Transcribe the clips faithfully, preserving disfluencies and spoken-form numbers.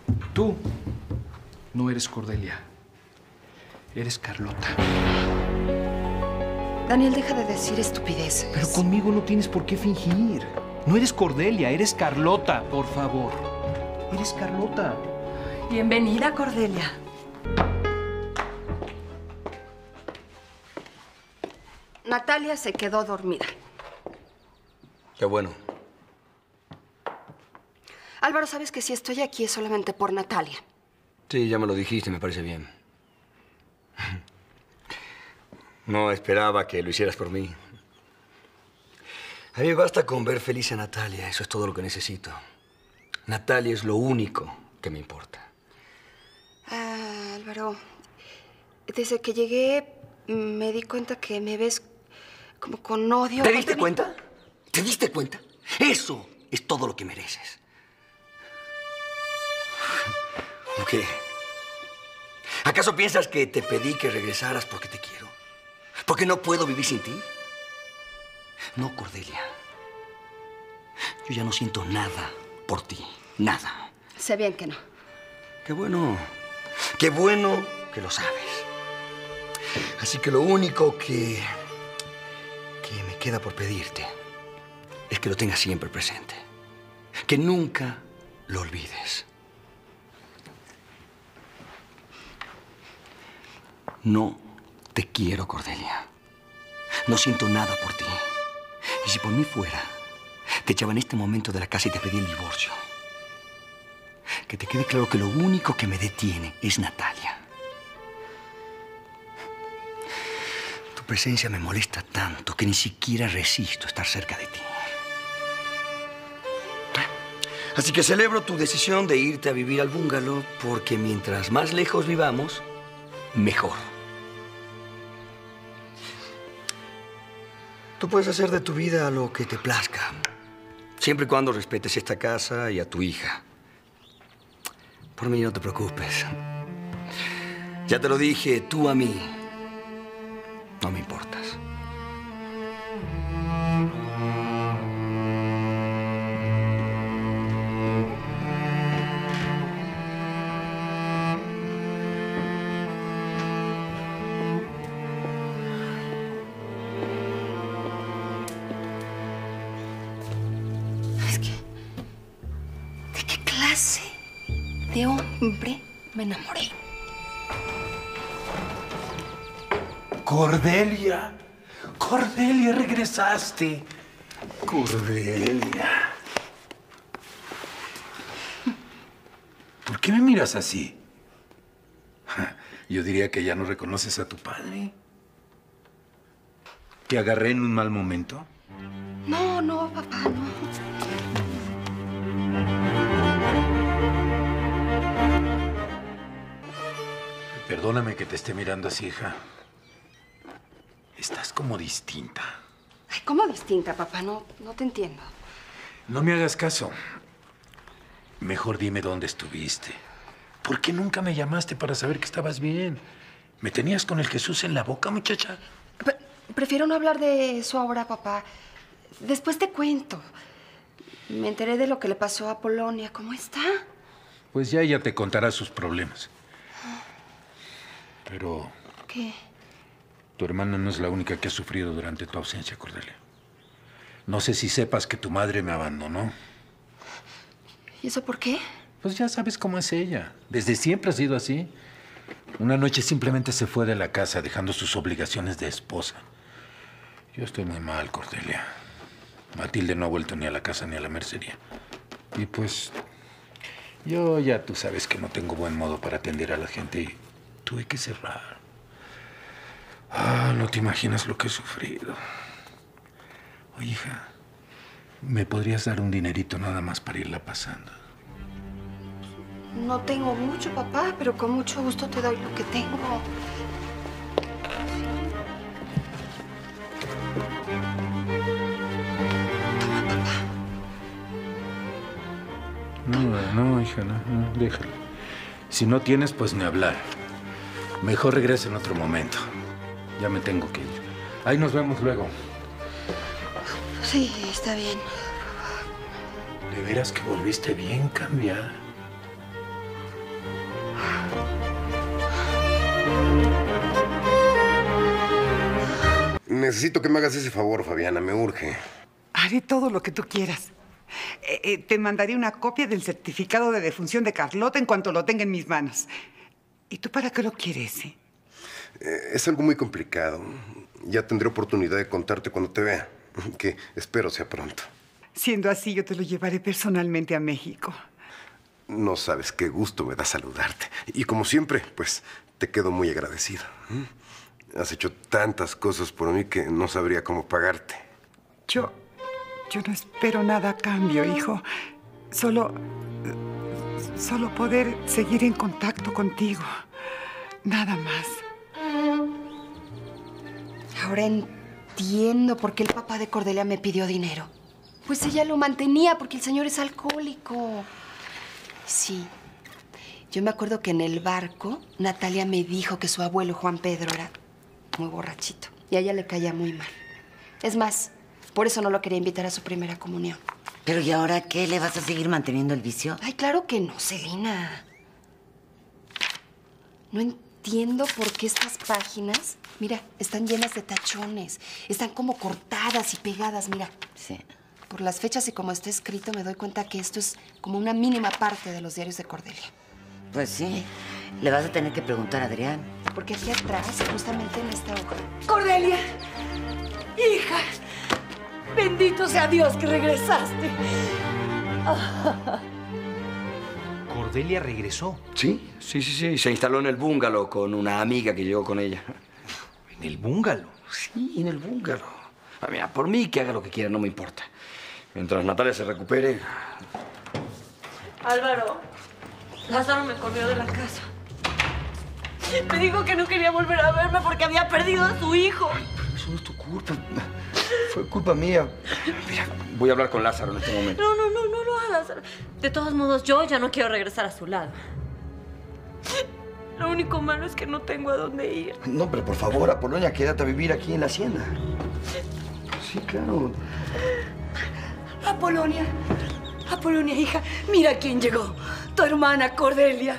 Tú no eres Cordelia. Eres Carlota. Daniel, deja de decir estupideces. Pero conmigo no tienes por qué fingir. No eres Cordelia, eres Carlota, por favor. Eres Carlota. Bienvenida, Cordelia. Natalia se quedó dormida. Qué bueno. Álvaro, sabes que si estoy aquí es solamente por Natalia. Sí, ya me lo dijiste, me parece bien. No esperaba que lo hicieras por mí. A mí me basta con ver feliz a Natalia, eso es todo lo que necesito. Natalia es lo único que me importa. Ah, Álvaro, desde que llegué me di cuenta que me ves como con odio. ¿Te diste cuenta? ¿Te diste cuenta? Eso es todo lo que mereces. ¿O qué? ¿Acaso piensas que te pedí que regresaras porque te quiero? ¿Porque no puedo vivir sin ti? No, Cordelia. Yo ya no siento nada por ti. Nada. Sé bien que no. Qué bueno. Qué bueno que lo sabes. Así que lo único que... que me queda por pedirte es que lo tengas siempre presente. Que nunca lo olvides. No te quiero, Cordelia. No siento nada por ti. Y si por mí fuera, te echaba en este momento de la casa y te pedí el divorcio. Que te quede claro que lo único que me detiene es Natalia. Tu presencia me molesta tanto que ni siquiera resisto estar cerca de ti. Así que celebro tu decisión de irte a vivir al bungalow porque mientras más lejos vivamos, mejor. Tú puedes hacer de tu vida lo que te plazca, siempre y cuando respetes esta casa y a tu hija. Por mí no te preocupes. Ya te lo dije, tú a mí no me importas. De hombre me enamoré. Cordelia. Cordelia, regresaste. Cordelia. ¿Por qué me miras así? Yo diría que ya no reconoces a tu padre. ¿Te agarré en un mal momento? No, no, papá, no. Perdóname que te esté mirando así, hija. Estás como distinta. Ay, ¿cómo distinta, papá? No, no te entiendo. No me hagas caso. Mejor dime dónde estuviste. ¿Por qué nunca me llamaste para saber que estabas bien? ¿Me tenías con el Jesús en la boca, muchacha? Pre- prefiero no hablar de eso ahora, papá. Después te cuento. Me enteré de lo que le pasó a Polonia. ¿Cómo está? Pues ya ella te contará sus problemas. Pero... ¿Qué? Tu hermana no es la única que ha sufrido durante tu ausencia, Cordelia. No sé si sepas que tu madre me abandonó. ¿Y eso por qué? Pues ya sabes cómo es ella. Desde siempre ha sido así. Una noche simplemente se fue de la casa dejando sus obligaciones de esposa. Yo estoy muy mal, Cordelia. Matilde no ha vuelto ni a la casa ni a la mercería. Y pues... yo ya tú sabes que no tengo buen modo para atender a la gente y tuve que cerrar. Ah, no te imaginas lo que he sufrido. Oye, hija, ¿me podrías dar un dinerito nada más para irla pasando? No tengo mucho, papá, pero con mucho gusto te doy lo que tengo. No, no, hija, no, no, déjalo. Si no tienes, pues ni hablar. Mejor regresa en otro momento. Ya me tengo que ir. Ahí nos vemos luego. Sí, está bien. De veras que volviste bien cambiada. necesito que me hagas ese favor, Fabiana, me urge. Haré todo lo que tú quieras. Eh, eh, te mandaré una copia del certificado de defunción de Carlota en cuanto lo tenga en mis manos. ¿Y tú para qué lo quieres, eh? Eh, es algo muy complicado. Ya tendré oportunidad de contarte cuando te vea, que espero sea pronto. Siendo así, yo te lo llevaré personalmente a México. No sabes qué gusto me da saludarte. Y como siempre, pues, te quedo muy agradecido. Has hecho tantas cosas por mí que no sabría cómo pagarte. Yo... yo no espero nada a cambio, hijo. Solo... solo poder seguir en contacto contigo. Nada más. Ahora entiendo por qué el papá de Cordelia me pidió dinero. Pues ella lo mantenía porque el señor es alcohólico. Sí. Yo me acuerdo que en el barco, Natalia me dijo que su abuelo, Juan Pedro, era muy borrachito. Y a ella le caía muy mal. Es más, por eso no lo quería invitar a su primera comunión. ¿Pero y ahora qué? ¿Le vas a seguir manteniendo el vicio? Ay, claro que no, Celina. No entiendo por qué estas páginas, mira, están llenas de tachones. Están como cortadas y pegadas, mira. Sí. Por las fechas y como está escrito, me doy cuenta que esto es como una mínima parte de los diarios de Cordelia. Pues sí. Le vas a tener que preguntar a Adrián. Porque aquí atrás, justamente en esta hoja... ¡Cordelia! ¡Hija! ¡Bendito sea Dios que regresaste! Cordelia regresó. Sí, sí, sí, sí. Se instaló en el bungalow con una amiga que llegó con ella. ¿En el bungalow? Sí, en el bungalow. Ah, mira, por mí que haga lo que quiera, no me importa. Mientras Natalia se recupere... Álvaro, Lázaro me corrió de la casa. Me dijo que no quería volver a verme porque había perdido a su hijo. Eso no es tu culpa. Fue culpa mía. Mira, voy a hablar con Lázaro en este momento. No, no, no, no lo hagas. De todos modos, yo ya no quiero regresar a su lado. Lo único malo es que no tengo a dónde ir. No, pero por favor, Apolonia, quédate a vivir aquí en la hacienda. Sí, claro. Apolonia, Apolonia, hija, mira quién llegó. Tu hermana Cordelia.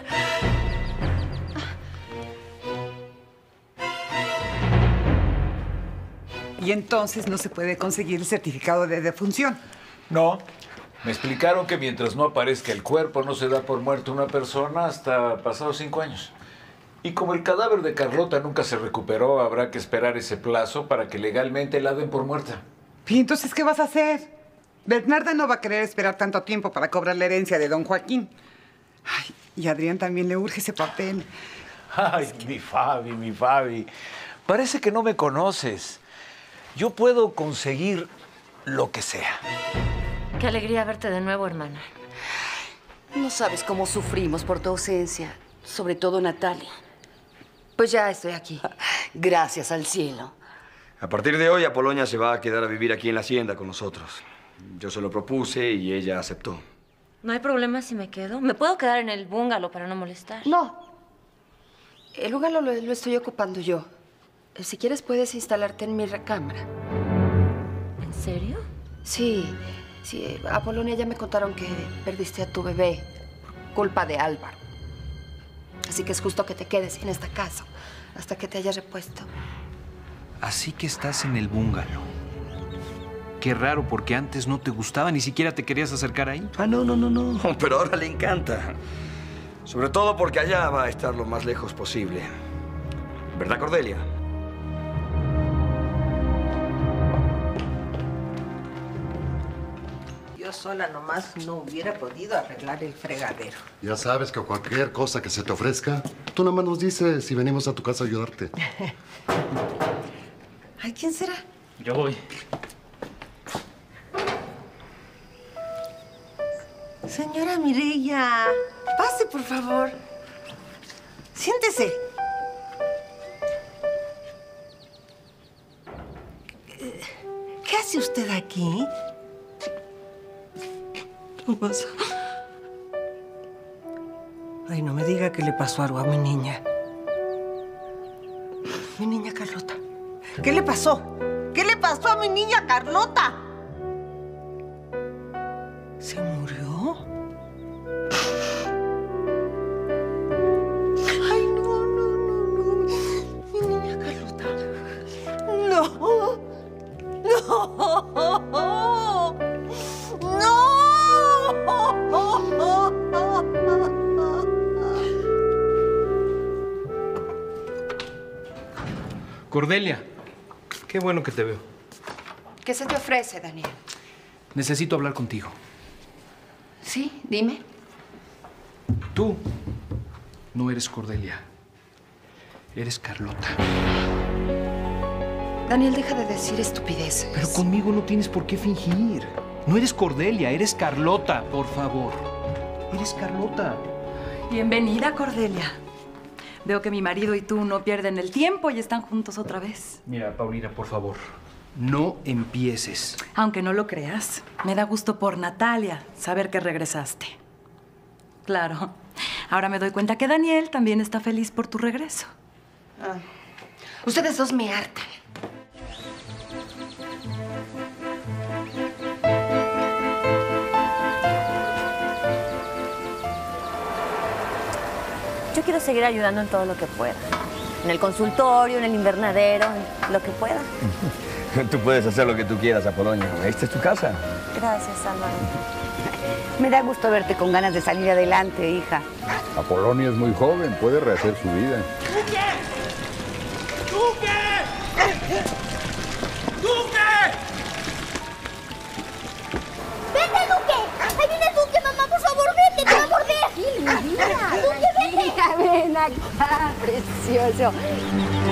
Y entonces no se puede conseguir el certificado de defunción. No. Me explicaron que mientras no aparezca el cuerpo no se da por muerta una persona hasta pasados cinco años. Y como el cadáver de Carlota nunca se recuperó, habrá que esperar ese plazo para que legalmente la den por muerta. ¿Y entonces qué vas a hacer? Bernarda no va a querer esperar tanto tiempo para cobrar la herencia de don Joaquín. Ay, y a Adrián también le urge ese papel. Ay, mi Fabi, mi Fabi. Parece que no me conoces. Yo puedo conseguir lo que sea. Qué alegría verte de nuevo, hermana. No sabes cómo sufrimos por tu ausencia. Sobre todo Natalia. Pues ya estoy aquí. Gracias al cielo. A partir de hoy, Apolonia se va a quedar a vivir aquí en la hacienda con nosotros. Yo se lo propuse y ella aceptó. No hay problema si me quedo. Me puedo quedar en el bungalow para no molestar. No. El lugar lo, lo estoy ocupando yo. Si quieres, puedes instalarte en mi recámara. ¿En serio? Sí. Sí, Apolonia, ya me contaron que perdiste a tu bebé por culpa de Álvaro. Así que es justo que te quedes en esta casa hasta que te hayas repuesto. Así que estás en el bungalow. Qué raro, porque antes no te gustaba, ni siquiera te querías acercar ahí. Ah, no, no, no, no. Pero ahora le encanta. Sobre todo porque allá va a estar lo más lejos posible. ¿Verdad, Cordelia? Yo sola nomás no hubiera podido arreglar el fregadero. Ya sabes que cualquier cosa que se te ofrezca, tú nomás nos dices si venimos a tu casa a ayudarte. Ay, ¿quién será? Yo voy. Señora Mireya, pase, por favor. Siéntese. ¿Qué hace usted aquí? ¿Qué pasa? Ay, no me diga que le pasó algo a mi niña. Mi niña Carlota. ¿Qué le pasó? ¿Qué le pasó a mi niña Carlota? ¿Se murió? Ay, no, no, no, no. Mi niña Carlota. No. Cordelia, qué bueno que te veo. ¿Qué se te ofrece, Daniel? Necesito hablar contigo. Sí, dime. Tú no eres Cordelia. Eres Carlota. Daniel, deja de decir estupideces. Pero conmigo no tienes por qué fingir. No eres Cordelia, eres Carlota, por favor. Eres Carlota. Bienvenida, Cordelia. Veo que mi marido y tú no pierden el tiempo y están juntos otra vez. Mira, Paulina, por favor, no empieces. Aunque no lo creas, me da gusto por Natalia saber que regresaste. Claro, ahora me doy cuenta que Daniel también está feliz por tu regreso. Ah, ustedes dos me hartan. Yo quiero seguir ayudando en todo lo que pueda. En el consultorio, en el invernadero, en lo que pueda. Tú puedes hacer lo que tú quieras, Apolonio. Esta es tu casa. Gracias, Álvaro. Me da gusto verte con ganas de salir adelante, hija. Apolonio es muy joven, puede rehacer su vida. ¡Duque! ¡Duque! ¡Duque! ¡Vete, Duque! ¡Ahí viene Duque, mamá! ¡Por favor, vete! ¡Te va a morder! ¡Duque, vete! Ven acá, precioso.